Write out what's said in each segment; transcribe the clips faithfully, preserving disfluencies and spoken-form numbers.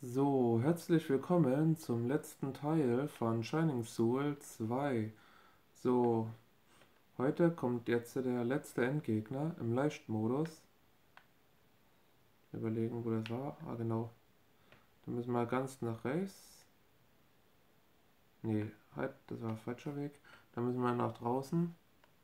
So, herzlich willkommen zum letzten Teil von Shining Soul zwei. So, heute kommt jetzt der letzte Endgegner im Leichtmodus. Überlegen, wo das war. Ah, genau. Da müssen wir ganz nach rechts. Nee, halt, das war ein falscher Weg. Da müssen wir nach draußen.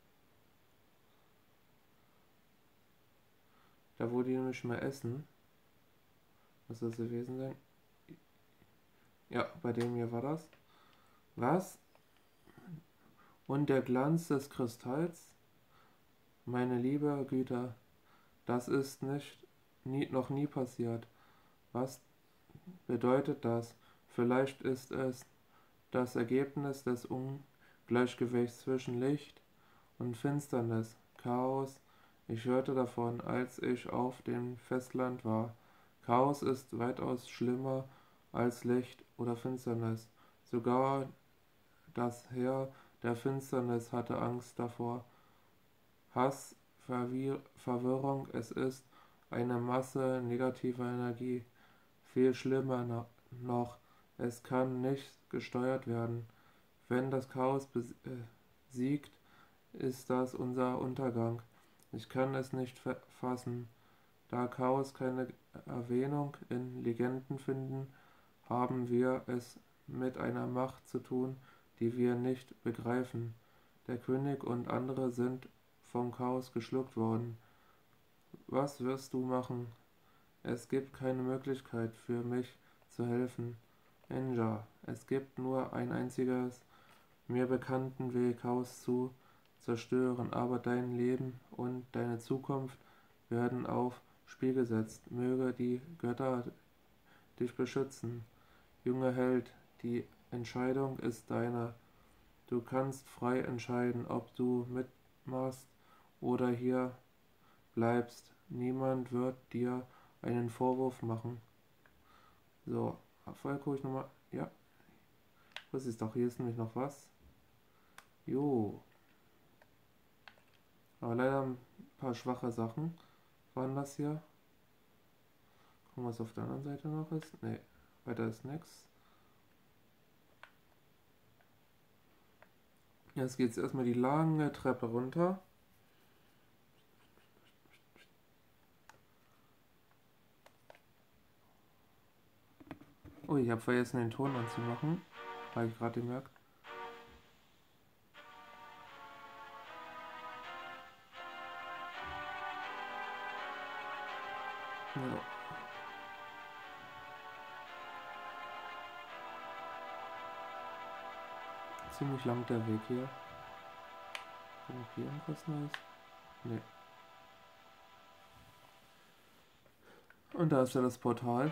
Da wo die nämlich mehr essen. Was soll das gewesen sein? Ja, bei dem hier war das. Was? Und der Glanz des Kristalls? Meine liebe Güte, das ist nicht nie, noch nie passiert. Was bedeutet das? Vielleicht ist es das Ergebnis des Ungleichgewichts zwischen Licht und Finsternis, Chaos. Ich hörte davon, als ich auf dem Festland war. Chaos ist weitaus schlimmer als Licht oder Finsternis. Sogar das Heer der Finsternis hatte Angst davor. Hass, Verwir Verwirrung, es ist eine Masse negativer Energie. Viel schlimmer noch, es kann nicht gesteuert werden. Wenn das Chaos besiegt, ist das unser Untergang. Ich kann es nicht fassen. Da Chaos keine Erwähnung in Legenden finden, haben wir es mit einer Macht zu tun, die wir nicht begreifen. Der König und andere sind vom Chaos geschluckt worden. Was wirst du machen? Es gibt keine Möglichkeit für mich zu helfen. Enja, es gibt nur ein einziges mir bekannten Weg, Chaos zu zerstören, aber dein Leben und deine Zukunft werden aufs Spiel gesetzt. Möge die Götter dich beschützen. Junger Held, die Entscheidung ist deiner. Du kannst frei entscheiden, ob du mitmachst oder hier bleibst. Niemand wird dir einen Vorwurf machen. So, vorher gucke ich nochmal. Ja, was ist doch? Hier ist nämlich noch was. Jo. Aber leider ein paar schwache Sachen waren das hier. Gucken, was auf der anderen Seite noch ist. Ne, weiter ist nichts. Jetzt geht es erstmal die lange Treppe runter. Oh, ich habe vergessen, den Ton anzumachen. Habe ich gerade gemerkt. Ja. Ziemlich lang der Weg hier. Gucken, ob hier irgendwas Neues? Ne. Und da ist ja das Portal.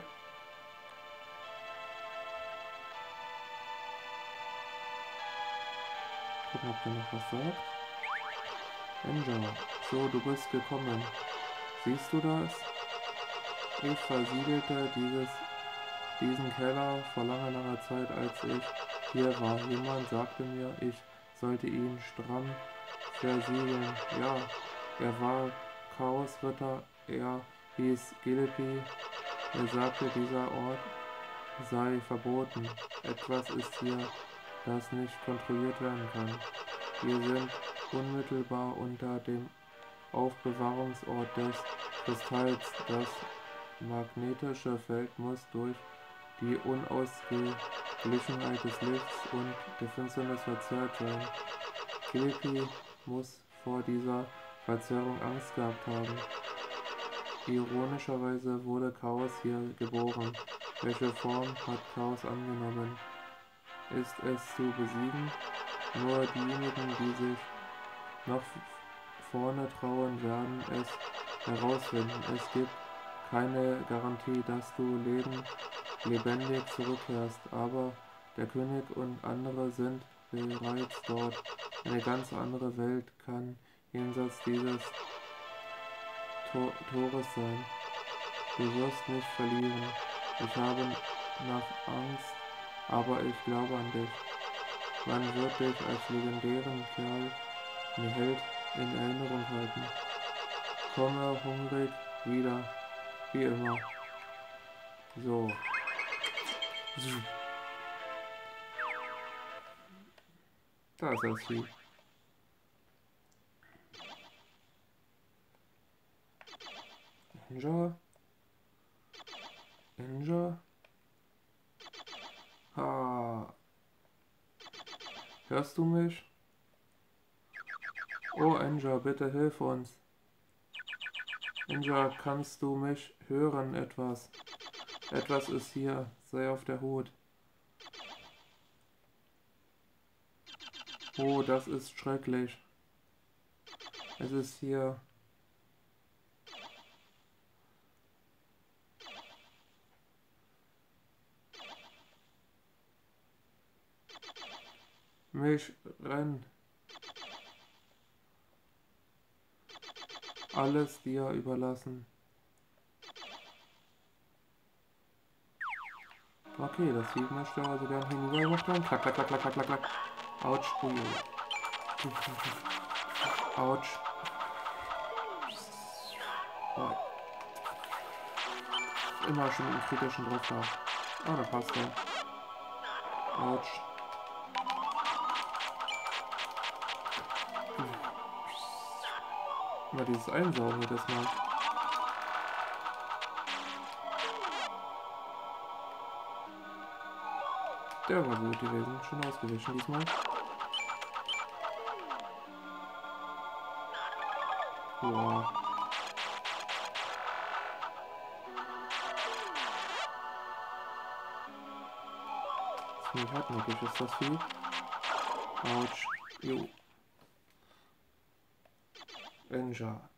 Gucken, ob der noch was sagt. Enja, so, du bist gekommen. Siehst du das? Ich versiegelte dieses, diesen Keller vor langer, langer Zeit, als ich hier war. Jemand sagte mir, ich sollte ihn stramm versiegeln. Ja, er war Chaosritter, er hieß Gillespie. Er sagte, dieser Ort sei verboten. Etwas ist hier, das nicht kontrolliert werden kann. Wir sind unmittelbar unter dem Aufbewahrungsort des Kristalls. Das magnetische Feld muss durch die Unausgeglichenheit des Lichts und der Finsternis verzerrt sein. Gillespie muss vor dieser Verzerrung Angst gehabt haben. Ironischerweise wurde Chaos hier geboren. Welche Form hat Chaos angenommen? Ist es zu besiegen? Nur diejenigen, die sich noch vorne trauen, werden es herausfinden. Es gibt keine Garantie, dass du leben, lebendig zurückkehrst, aber der König und andere sind bereits dort. Eine ganz andere Welt kann jenseits dieses Tor Tores sein. Du wirst nicht verlieren. Ich habe nach Angst, aber ich glaube an dich. Man wird dich als legendären Kerl, ein Held, in Erinnerung halten. Komme hungrig wieder, wie immer. So. Da ist das Vieh. Ninja. Ninja. Ha. Hörst du mich? Oh, Ninja, bitte hilf uns. Ninja, kannst du mich hören? Etwas. Etwas ist hier. Sei auf der Hut. Oh, das ist schrecklich. Es ist hier. Mich renn. Alles dir überlassen. Okay, das Vieh möchte also gern hinüber gemacht werden. Klack, klack, klack, klack, klack, klack, klack. Autsch. Ui. Autsch. Oh. Immer schon mit dem kritischen Druck da. Ah, da passt er. Autsch. Immer dieses Einsaugen jedes Mal. Der war gut gewesen. Schon ausgewichen diesmal. Boah. Ziemlich hartnäckig ist das Vieh. Autsch. Jo. Ninja.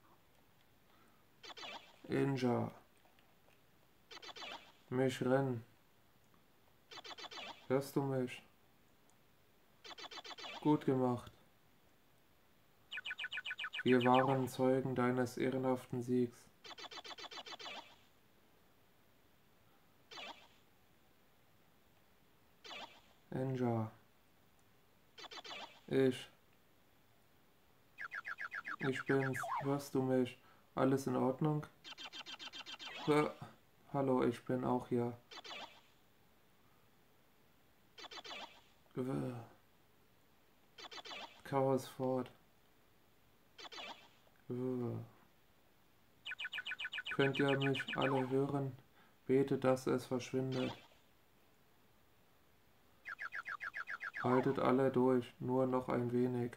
Ninja. Mich rennen. Hörst du mich? Gut gemacht. Wir waren Zeugen deines ehrenhaften Siegs. Ninja. Ich. Ich bin's. Hörst du mich? Alles in Ordnung? Hör. Hallo, ich bin auch hier. Chaos fort. Könnt ihr mich alle hören? Bete, dass es verschwindet. Haltet alle durch, nur noch ein wenig.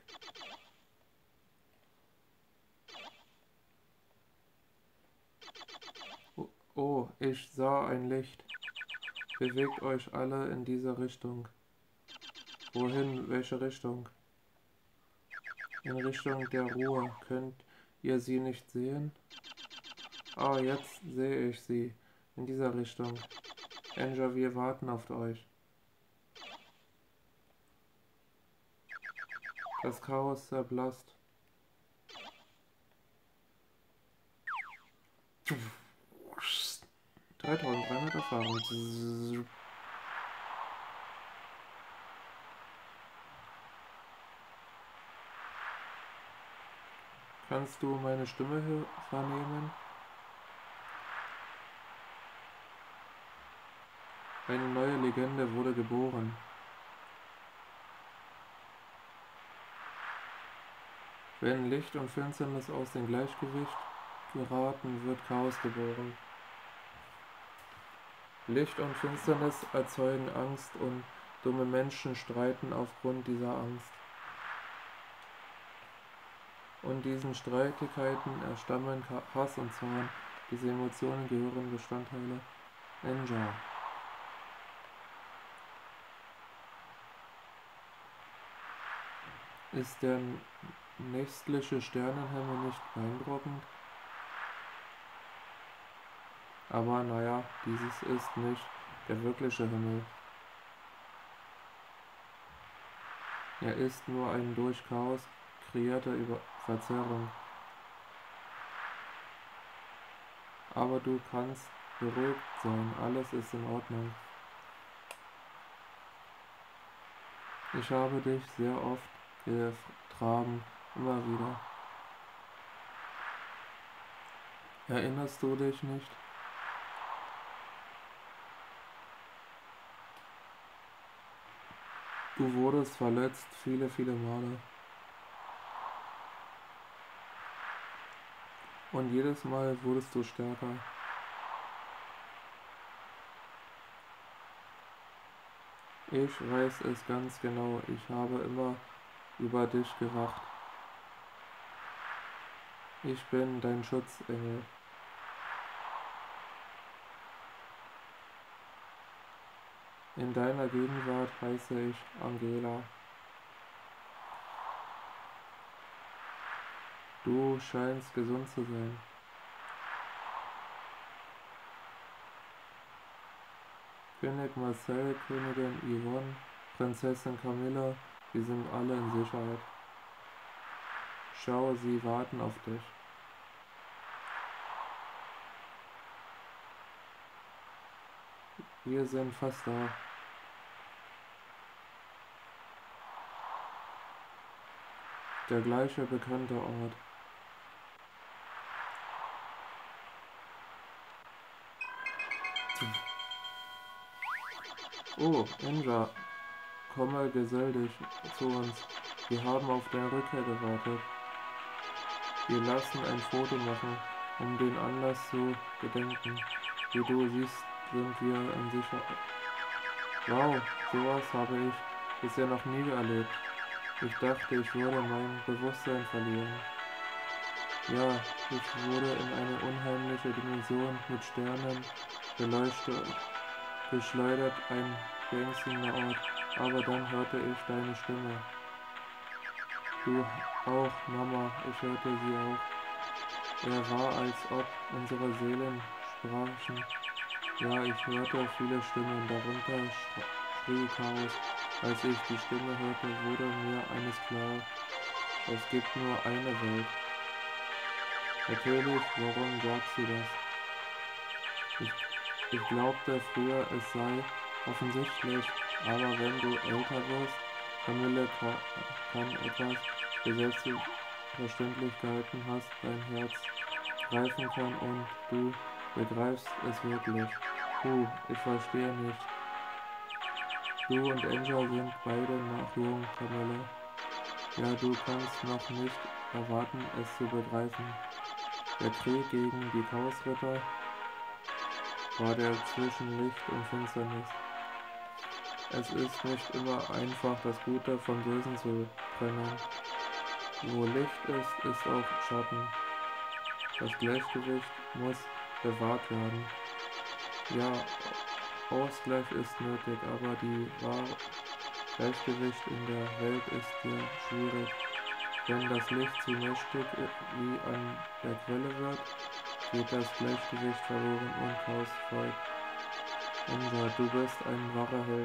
Oh, ich sah ein Licht. Bewegt euch alle in diese Richtung. Wohin? Welche Richtung? In Richtung der Ruhe. Könnt ihr sie nicht sehen? Ah, jetzt sehe ich sie. In dieser Richtung. Ninja, wir warten auf euch. Das Chaos zerblasst. dreitausenddreihundert Erfahrung. Kannst du meine Stimme vernehmen? Eine neue Legende wurde geboren. Wenn Licht und Finsternis aus dem Gleichgewicht geraten, wird Chaos geboren. Licht und Finsternis erzeugen Angst und dumme Menschen streiten aufgrund dieser Angst. Und diesen Streitigkeiten erstammen Hass und Zorn. Diese Emotionen gehören Bestandteile Ninja. Ist der nächtliche Sternenhimmel nicht beeindruckend? Aber naja, dieses ist nicht der wirkliche Himmel. Er ist nur eine durch Chaos kreierte Über Verzerrung. Aber du kannst beruhigt sein, alles ist in Ordnung. Ich habe dich sehr oft getragen, immer wieder. Erinnerst du dich nicht? Du wurdest verletzt viele, viele Male. Und jedes Mal wurdest du stärker. Ich weiß es ganz genau, ich habe immer über dich gewacht. Ich bin dein Schutzengel. In deiner Gegenwart heiße ich Angela. Du scheinst gesund zu sein. König Marcel, Königin Yvonne, Prinzessin Camilla, wir sind alle in Sicherheit. Schau, sie warten auf dich. Wir sind fast da. Der gleiche bekannte Ort. Oh, Inja, komme, gesell dich zu uns. Wir haben auf deine Rückkehr gewartet. Wir lassen ein Foto machen, um den Anlass zu gedenken. Wie du siehst, sind wir in Sicherheit. Wow, sowas habe ich bisher noch nie erlebt. Ich dachte, ich würde mein Bewusstsein verlieren. Ja, ich wurde in eine unheimliche Dimension mit Sternen beleuchtet, geschleudert, ein beängstigender Ort, aber dann hörte ich deine Stimme. Du auch, Mama, ich hörte sie auch. Er war, als ob unsere Seelen sprachen. Ja, ich hörte viele Stimmen, darunter schrie Chaos. Als ich die Stimme hörte, wurde mir eines klar. Es gibt nur eine Welt. Natürlich, warum sagst du das? Ich, ich glaubte früher, es sei offensichtlich, aber wenn du älter wirst, Camille kann, kann etwas für Selbstverständlichkeiten hast, dein Herz greifen kann und du begreifst es wirklich. Uh, ich verstehe nicht. Du und Angel sind beide noch jung, Camille. Ja, du kannst noch nicht erwarten, es zu begreifen. Der Krieg gegen die Chaosritter war der zwischen Licht und Finsternis. Es ist nicht immer einfach, das Gute vom Bösen zu trennen. Wo Licht ist, ist auch Schatten. Das Gleichgewicht muss bewahrt werden. Ja, Ausgleich ist nötig, aber die wahre Gleichgewicht in der Welt ist sehr schwierig. Wenn das Licht zu mächtig wie an der Quelle wird, geht das Gleichgewicht verloren und Chaos folgt. Inja, du bist ein wahrer Held.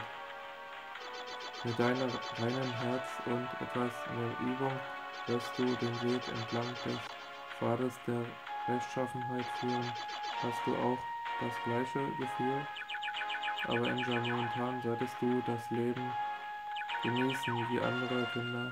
Mit deinem reinen Herz und etwas mehr Übung wirst du den Weg entlang des Pfades der Rechtschaffenheit führen. Hast du auch das gleiche Gefühl? Aber Inja, momentan solltest du das Leben genießen wie andere Kinder.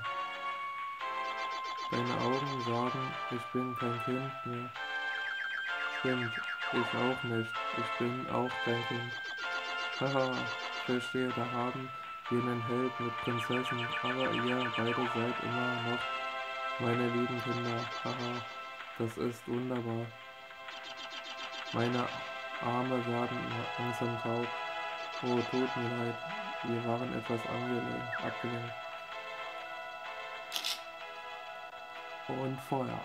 Deine Augen sagen, ich bin kein Kind mehr. Stimmt, ich auch nicht. Ich bin auch dein Kind. Haha, verstehe, da haben wir einen Held mit Prinzessin, aber ihr beide seid immer noch meine lieben Kinder. Haha, das ist wunderbar. Meine Arme werden langsam taub. Oh, tut mir leid, wir waren etwas abgelenkt. Und Feuer.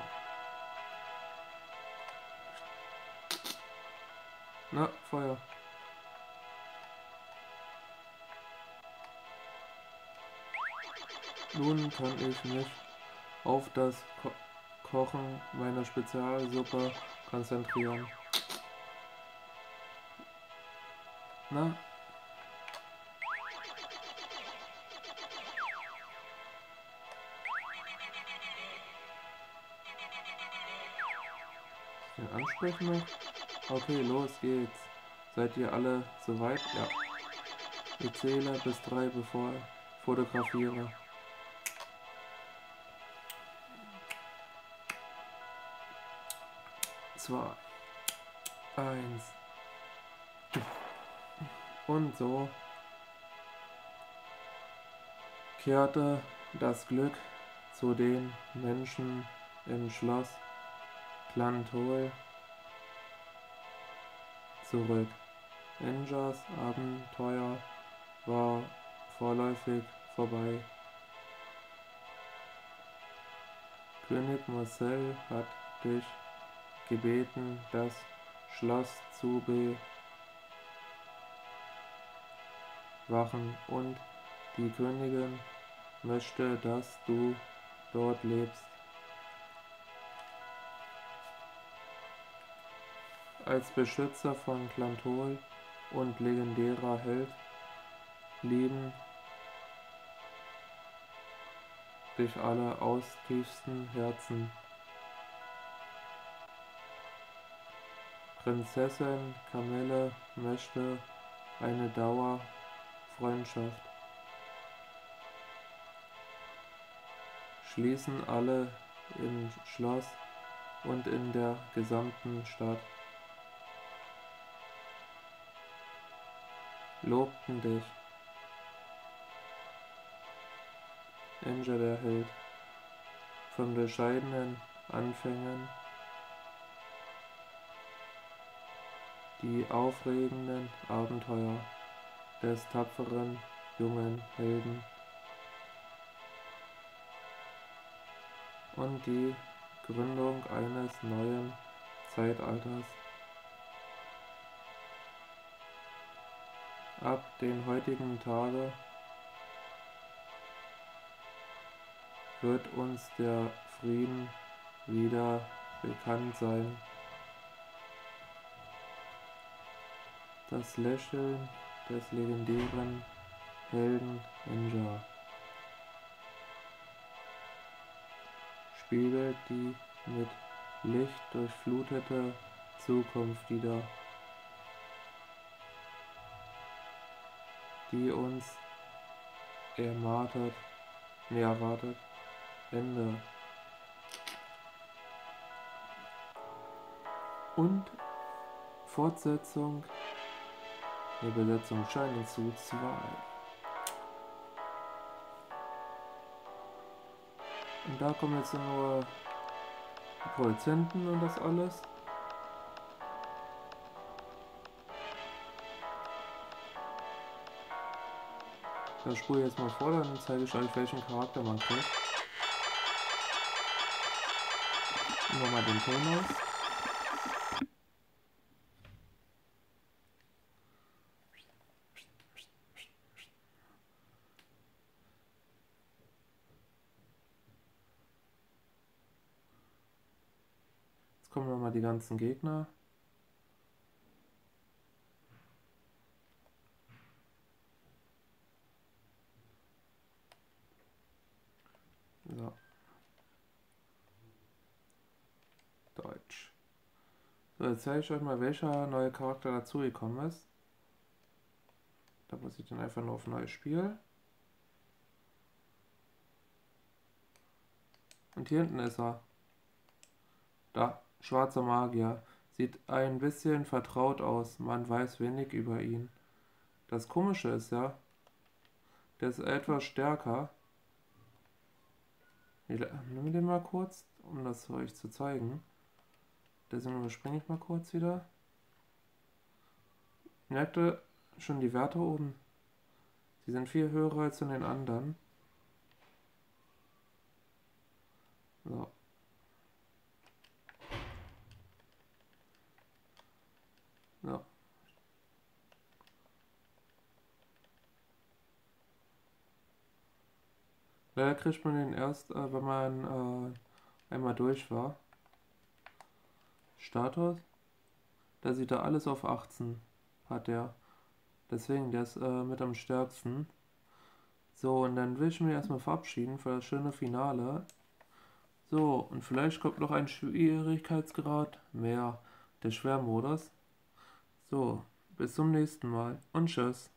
Na, Feuer. Nun kann ich mich auf das Ko Kochen meiner Spezialsuppe konzentrieren. Na? Den ansprechen noch? Okay, los geht's. Seid ihr alle soweit? Ja. Ich zähle bis drei, bevor ich fotografiere. Zwei. Eins. Und so. kehrte das Glück zu den Menschen im Schloss Klantol zurück. Injas Abenteuer war vorläufig vorbei. König Marcel hat dich gebeten, das Schloss zu bewachen, und die Königin möchte, dass du dort lebst. Als Beschützer von Klantol und legendärer Held lieben dich alle aus tiefstem Herzen. Prinzessin Camille möchte eine Dauerfreundschaft. Schließen alle im Schloss und in der gesamten Stadt. Lobten dich. Inja der Held, von bescheidenen Anfängen, die aufregenden Abenteuer des tapferen jungen Helden und die Gründung eines neuen Zeitalters. Ab den heutigen Tage wird uns der Frieden wieder bekannt sein. Das Lächeln des legendären Helden Inja spiegelt die mit Licht durchflutete Zukunft wider, die uns erwartet, nee, erwartet. Ende. Und Fortsetzung, die Besetzung Shining Suit zwei. Und da kommen jetzt nur die Produzenten und das alles. Da spule ich jetzt mal vor, dann zeige ich euch, welchen Charakter man kriegt. Nochmal den Ton aus. Jetzt kommen nochmal die ganzen Gegner. So. Deutsch. So, jetzt zeige ich euch mal, welcher neue Charakter dazugekommen ist. Da muss ich dann einfach nur auf Neues Spiel. Und hier hinten ist er. Da, schwarzer Magier. Sieht ein bisschen vertraut aus. Man weiß wenig über ihn. Das Komische ist ja, der ist etwas stärker. Ich nehme den mal kurz, um das euch zu zeigen. Deswegen überspringe ich mal kurz wieder. Merkt ihr schon die Werte oben? Die sind viel höher als in den anderen. So. So. Leider kriegt man den erst, äh, wenn man äh, einmal durch war. Status. Da sieht er alles auf achtzehn. Hat er. Deswegen, der ist äh, mit am stärksten. So, und dann will ich mich erstmal verabschieden für das schöne Finale. So, und vielleicht kommt noch ein Schwierigkeitsgrad mehr. Der Schwermodus. So, bis zum nächsten Mal und tschüss.